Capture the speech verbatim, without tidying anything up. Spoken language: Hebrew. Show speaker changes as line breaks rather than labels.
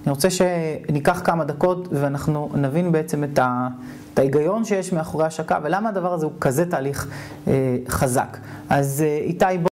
אני רוצה שניקח כמה דקות ואנחנו נבין בעצם את ה... את ההיגיון שיש מאחורי השקה, ולמה הדבר הזה הוא כזה תהליך אה, חזק. אז אה, איתי, בוא...